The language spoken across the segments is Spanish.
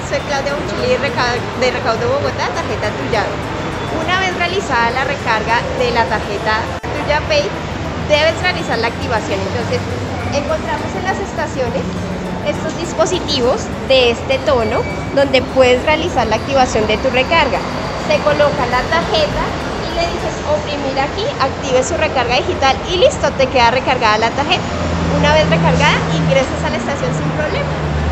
soy Claudia Buchili de Recaudo Bogotá, tarjeta Tuyave. Una vez realizada la recarga de la tarjeta TuyaPay, debes realizar la activación. Entonces, encontramos en las estaciones estos dispositivos de este tono donde puedes realizar la activación de tu recarga. Se coloca la tarjeta y le dices oprimir aquí, active su recarga digital y listo, te queda recargada la tarjeta. Una vez recargada, ingresas a la estación sin problema.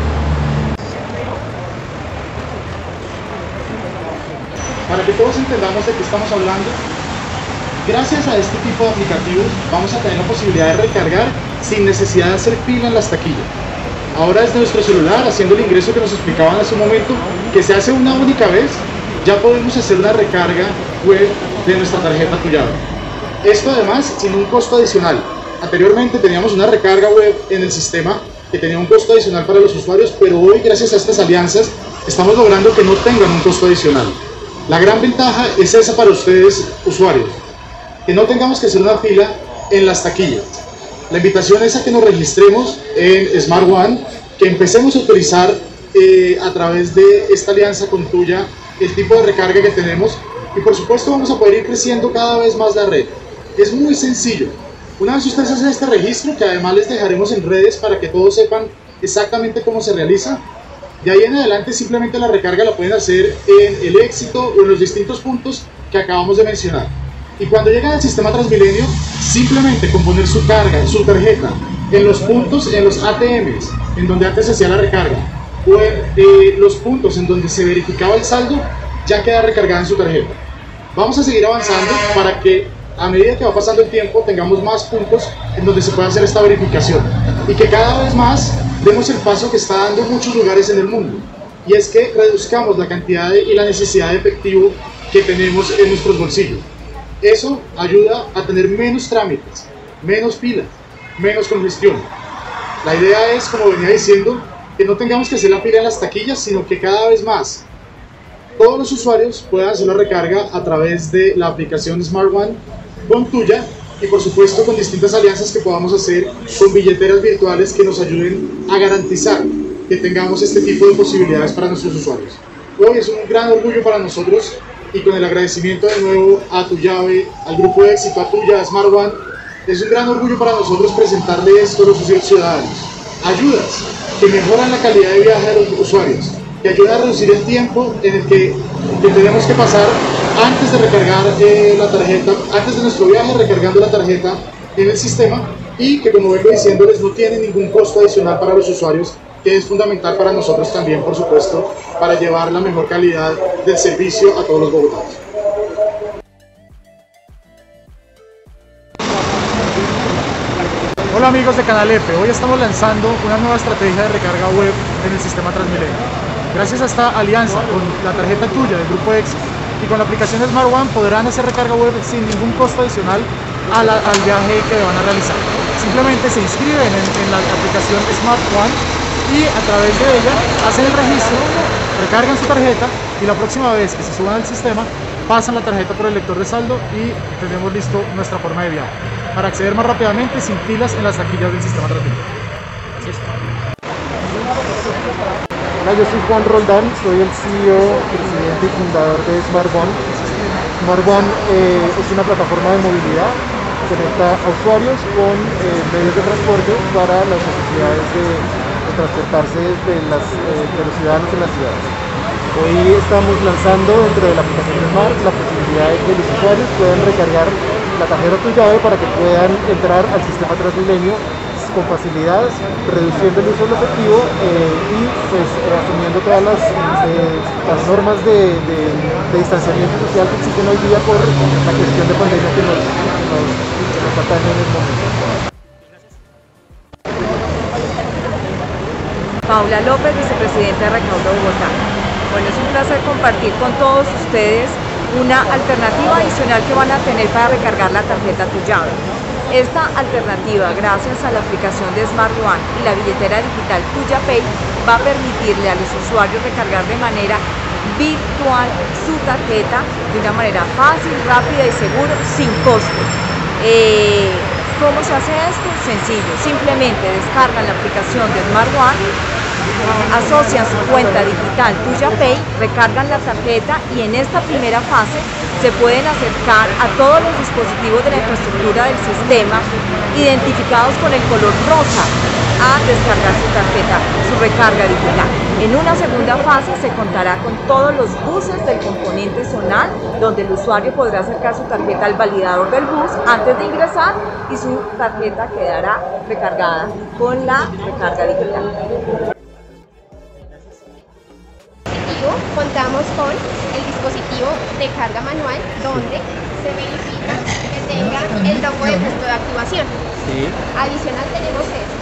Para que todos entendamos de qué estamos hablando, gracias a este tipo de aplicativos vamos a tener la posibilidad de recargar sin necesidad de hacer fila en las taquillas. Ahora desde nuestro celular, haciendo el ingreso que nos explicaban hace un momento, que se hace una única vez, ya podemos hacer una recarga web de nuestra tarjeta Tuyave. Esto además sin un costo adicional. Anteriormente teníamos una recarga web en el sistema que tenía un costo adicional para los usuarios, pero hoy gracias a estas alianzas estamos logrando que no tengan un costo adicional. La gran ventaja es esa para ustedes, usuarios, que no tengamos que hacer una fila en las taquillas. La invitación es a que nos registremos en Smart One, que empecemos a utilizar a través de esta alianza con Tuya el tipo de recarga que tenemos y por supuesto vamos a poder ir creciendo cada vez más la red. Es muy sencillo. Una vez ustedes hacen este registro, que además les dejaremos en redes para que todos sepan exactamente cómo se realiza, de ahí en adelante simplemente la recarga la pueden hacer en El Éxito o en los distintos puntos que acabamos de mencionar. Y cuando llegan al sistema Transmilenio, simplemente con poner su carga, su tarjeta, en los puntos, en los ATMs, en donde antes se hacía la recarga, o en los puntos en donde se verificaba el saldo, ya queda recargada en su tarjeta. Vamos a seguir avanzando para que a medida que va pasando el tiempo tengamos más puntos en donde se pueda hacer esta verificación y que cada vez más demos el paso que está dando muchos lugares en el mundo, y es que reduzcamos la cantidad y la necesidad de efectivo que tenemos en nuestros bolsillos. Eso ayuda a tener menos trámites, menos filas, menos congestión. La idea es, como venía diciendo, que no tengamos que hacer la fila en las taquillas, sino que cada vez más todos los usuarios puedan hacer la recarga a través de la aplicación Smart One con Tuya y por supuesto con distintas alianzas que podamos hacer con billeteras virtuales que nos ayuden a garantizar que tengamos este tipo de posibilidades para nuestros usuarios. Hoy es un gran orgullo para nosotros y con el agradecimiento de nuevo a Tuyave, al Grupo de Éxito, a Tuya, a Smart One, es un gran orgullo para nosotros presentarle esto a los ciudadanos. Ayudas que mejoran la calidad de viaje de los usuarios, que ayudan a reducir el tiempo en el que tenemos que pasar antes de recargar la tarjeta, antes de nuestro viaje recargando la tarjeta en el sistema y que, como vengo diciéndoles, no tiene ningún costo adicional para los usuarios, que es fundamental para nosotros también, por supuesto, para llevar la mejor calidad del servicio a todos los bogotanos. Hola amigos de Canal F, hoy estamos lanzando una nueva estrategia de recarga web en el sistema Transmilenio. Gracias a esta alianza con la tarjeta Tuya del Grupo Éxito y con la aplicación Smart One podrán hacer recarga web sin ningún costo adicional al viaje que van a realizar. Simplemente se inscriben en la aplicación Smart One y a través de ella hacen el registro, recargan su tarjeta y la próxima vez que se suban al sistema pasan la tarjeta por el lector de saldo y tenemos listo nuestra forma de viaje para acceder más rápidamente sin filas en las taquillas del sistema Transmilenio. Así es. Hola, yo soy Juan Roldán, soy el CEO, presidente y fundador de Smart One. Smart One es una plataforma de movilidad que conecta a usuarios con medios de transporte para las necesidades de transportarse de los ciudadanos en las ciudades. Hoy estamos lanzando dentro de la aplicación Smart la posibilidad de que los usuarios puedan recargar la tarjeta Tuyave para que puedan entrar al sistema Transmilenio con facilidad, reduciendo el uso del efectivo y pues, asumiendo todas las normas de distanciamiento social que existen hoy día por la cuestión de pandemia que nos atañe en el momento. Paula López, vicepresidenta de Recaudo Bogotá. Bueno, es un placer compartir con todos ustedes una alternativa adicional que van a tener para recargar la tarjeta Tuyave. Esta alternativa, gracias a la aplicación de Smart One y la billetera digital TuyaPay, va a permitirle a los usuarios recargar de manera virtual su tarjeta de una manera fácil, rápida y segura, sin costo. ¿Cómo se hace esto? Sencillo, simplemente descargan la aplicación de Smart One, asocian su cuenta digital TuyaPay, recargan la tarjeta y en esta primera fase se pueden acercar a todos los dispositivos de la infraestructura del sistema identificados con el color rosa a descargar su tarjeta, su recarga digital. En una segunda fase se contará con todos los buses del componente zonal, donde el usuario podrá acercar su tarjeta al validador del bus antes de ingresar y su tarjeta quedará recargada con la recarga digital. Contamos con el dispositivo de carga manual donde se verifica que tenga el logo de punto de activación. Sí. Adicional tenemos este,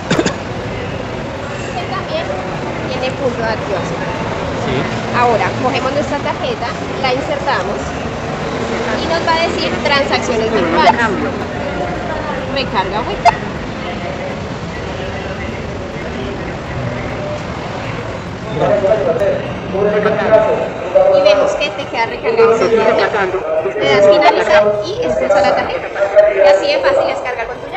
que también tiene punto de activación. Sí. Ahora, cogemos nuestra tarjeta, la insertamos y nos va a decir transacciones virtuales. Recarga web. Y vemos que te queda recargado. Le das finalizar y expulsa la tarjeta. Y así de fácil es cargar con tu